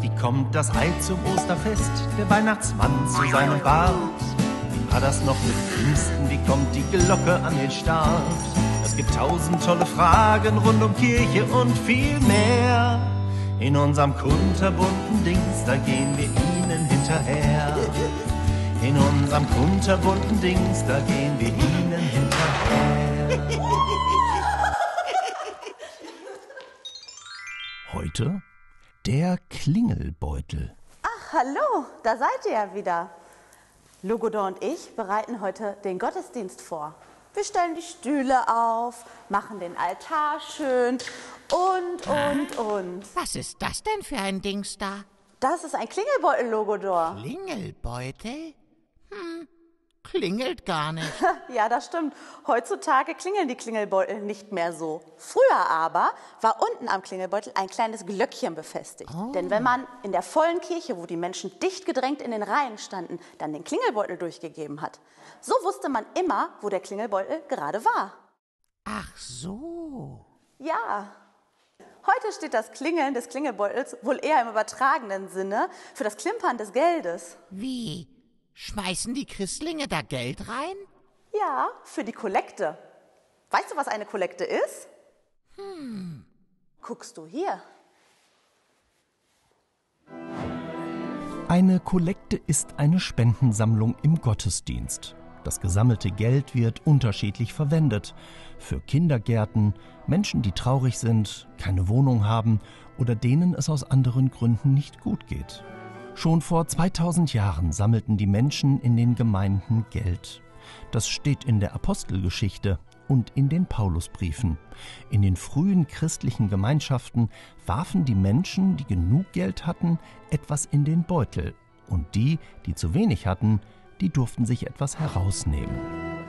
Wie kommt das Ei zum Osterfest, der Weihnachtsmann zu seinem Bart? Wie war das noch mit Pfingsten, wie kommt die Glocke an den Start? Es gibt 1000 tolle Fragen rund um Kirche und viel mehr. In unserem kunterbunten Dings, da gehen wir ihnen hinterher. In unserem kunterbunten Dings, da gehen wir ihnen hinterher. Heute der Klingelbeutel. Ach, hallo, da seid ihr ja wieder. Logodor und ich bereiten heute den Gottesdienst vor. Wir stellen die Stühle auf, machen den Altar schön und. Was ist das denn für ein Dings da? Das ist ein Klingelbeutel, Logodor. Klingelbeutel? Klingelt gar nicht. Ja, das stimmt. Heutzutage klingeln die Klingelbeutel nicht mehr so. Früher aber war unten am Klingelbeutel ein kleines Glöckchen befestigt. Oh. Denn wenn man in der vollen Kirche, wo die Menschen dicht gedrängt in den Reihen standen, dann den Klingelbeutel durchgegeben hat, so wusste man immer, wo der Klingelbeutel gerade war. Ach so. Ja. Heute steht das Klingeln des Klingelbeutels wohl eher im übertragenen Sinne für das Klimpern des Geldes. Wie? Schmeißen die Christlinge da Geld rein? Ja, für die Kollekte. Weißt du, was eine Kollekte ist? Guckst du hier. Eine Kollekte ist eine Spendensammlung im Gottesdienst. Das gesammelte Geld wird unterschiedlich verwendet. Für Kindergärten, Menschen, die traurig sind, keine Wohnung haben oder denen es aus anderen Gründen nicht gut geht. Schon vor 2000 Jahren sammelten die Menschen in den Gemeinden Geld. Das steht in der Apostelgeschichte und in den Paulusbriefen. In den frühen christlichen Gemeinschaften warfen die Menschen, die genug Geld hatten, etwas in den Beutel. Und die zu wenig hatten, die durften sich etwas herausnehmen.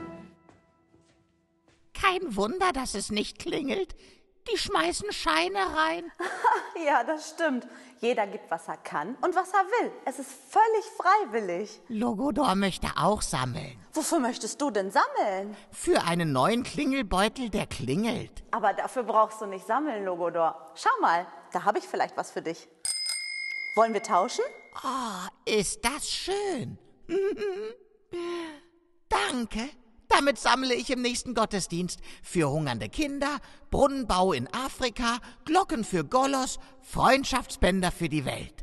Kein Wunder, dass es nicht klingelt. Die schmeißen Scheine rein. Ja, das stimmt. Jeder gibt, was er kann und was er will. Es ist völlig freiwillig. Logodor möchte auch sammeln. Wofür möchtest du denn sammeln? Für einen neuen Klingelbeutel, der klingelt. Aber dafür brauchst du nicht sammeln, Logodor. Schau mal, da habe ich vielleicht was für dich. Wollen wir tauschen? Oh, ist das schön. Danke. Damit sammle ich im nächsten Gottesdienst für hungernde Kinder, Brunnenbau in Afrika, Glocken für Golos, Freundschaftsbänder für die Welt.